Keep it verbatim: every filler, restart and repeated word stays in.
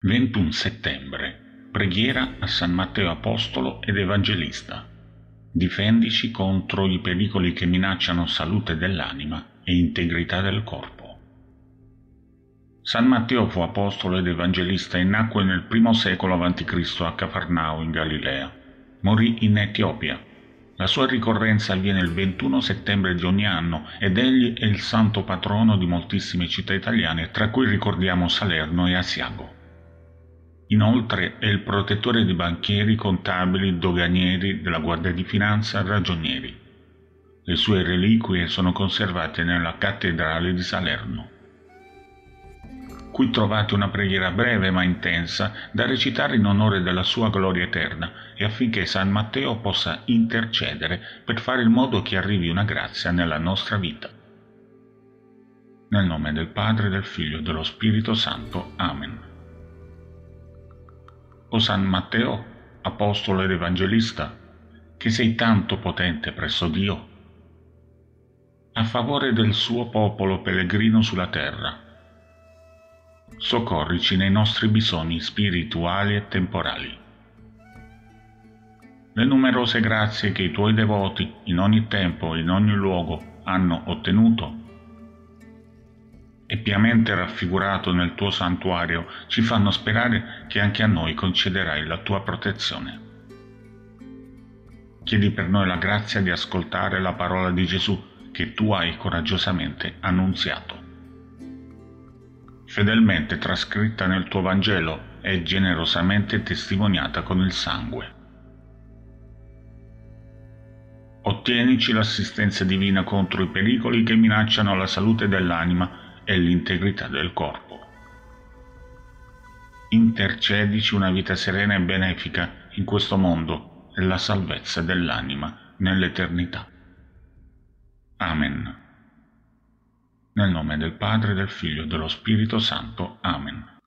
ventuno settembre. Preghiera a San Matteo Apostolo ed Evangelista. Difendici contro i pericoli che minacciano salute dell'anima e integrità del corpo. San Matteo fu apostolo ed evangelista e nacque nel primo secolo avanti Cristo a Cafarnao in Galilea. Morì in Etiopia. La sua ricorrenza avviene il ventuno settembre di ogni anno ed egli è il santo patrono di moltissime città italiane, tra cui ricordiamo Salerno e Asiago. Inoltre è il protettore di banchieri, contabili, doganieri, della Guardia di Finanza e ragionieri. Le sue reliquie sono conservate nella cattedrale di Salerno. Qui trovate una preghiera breve ma intensa da recitare in onore della sua gloria eterna e affinché San Matteo possa intercedere per fare in modo che arrivi una grazia nella nostra vita. Nel nome del Padre, del Figlio e dello Spirito Santo. Amen. O San Matteo, apostolo ed evangelista, che sei tanto potente presso Dio, a favore del suo popolo pellegrino sulla terra, soccorrici nei nostri bisogni spirituali e temporali. Le numerose grazie che i tuoi devoti in ogni tempo e in ogni luogo hanno ottenuto e piamente raffigurato nel tuo santuario ci fanno sperare che anche a noi concederai la tua protezione. Chiedi per noi la grazia di ascoltare la parola di Gesù che tu hai coraggiosamente annunziato, fedelmente trascritta nel tuo Vangelo e generosamente testimoniata con il sangue. Ottienici l'assistenza divina contro i pericoli che minacciano la salute dell'anima e l'integrità del corpo. Intercedici una vita serena e benefica in questo mondo e la salvezza dell'anima nell'eternità. Amen. Nel nome del Padre, del Figlio e dello Spirito Santo. Amen.